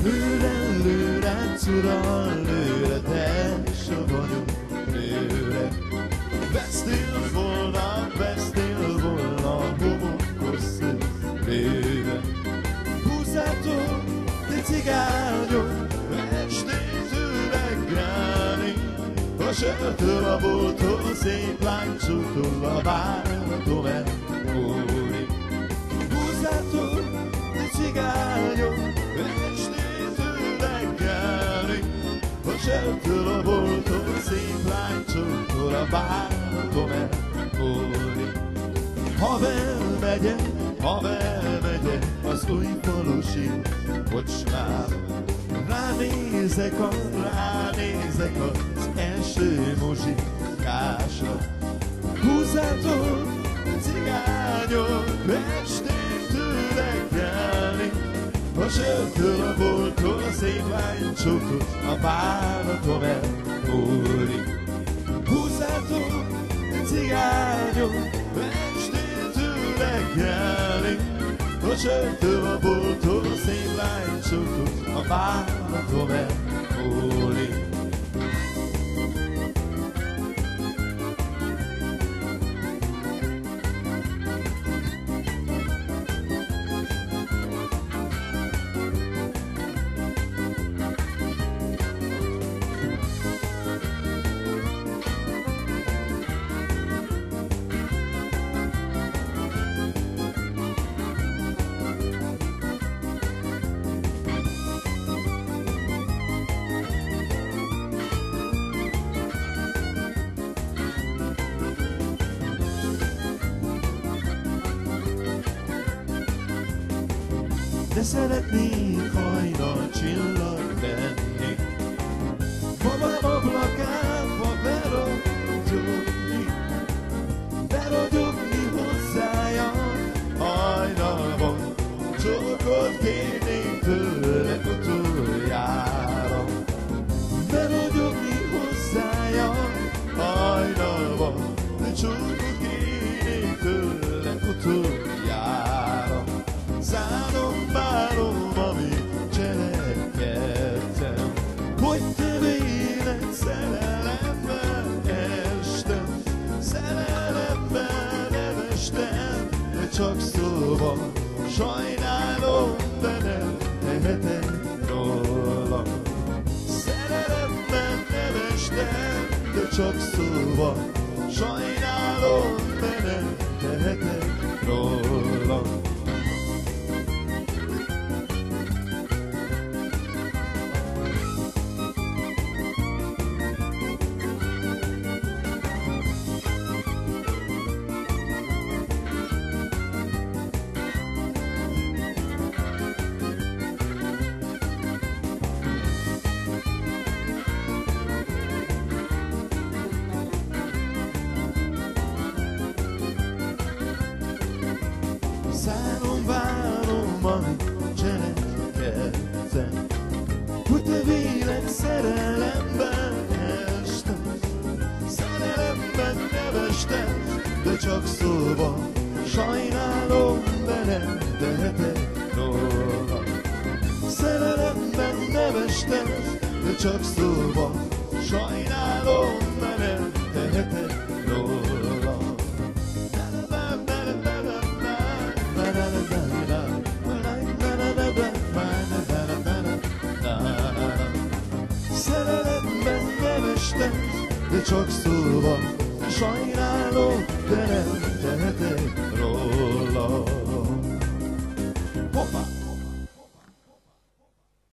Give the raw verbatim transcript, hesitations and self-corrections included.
Lőre, lőre, cura, lőre, te se vagyok lőre. Vesztél volna, vesztél volna, homokos szép lőre. Húzzátok, te cigányok, estét üregrálni, a sörtől, a boltól, szép láncsoktól, a bánatom elmúlik. Húzzátok, te cigányok, estét üregrálni, a sörtől, a boltól, szép láncsoktól, a bánatom elmúlik. Ha elmegyek, ha elmegyek az új falusi kocsmába, ránézek, a, ránézek az első muzsikásra. Húzzátok, cigányok, estét üregrálni, a sörtől, a boltól, a szép lánycsoktól, a bánatom elmúlik. Húzzátok, cigányok, estét üregrálni, a sörtől, a boltól, a szép lánycsoktól, a bánatom elmúlik. De szeretnék hajnal csillag lenni, babám ablakátba beragyogni, beragyogni hozzája hajnalban, csókot kérnék tőle utoljára. Beragyogni hozzája hajnalban, csókot kérnék tőle utoljára. Szánom, bánom, amit cselekedtem, hogy te véled szerelemmel estem, szerelemmel nem estem, de csak szóval sajnálom, de nem tehetek róla. Szerelemmel nem estem, de csak szóval sajnálom, de nem tehetek róla. Szánom, várom, amit cselekedtem, hogy te véled szerelemben estem, szerelemben nevestem, de csak szóval sajnálom, de nem tehetek róla. Szerelemben nevestem, de csak szóval sajnálom, de nem tehetek róla. Szerelemben nem estem, de csak szóval sajnálom, de nem tehetek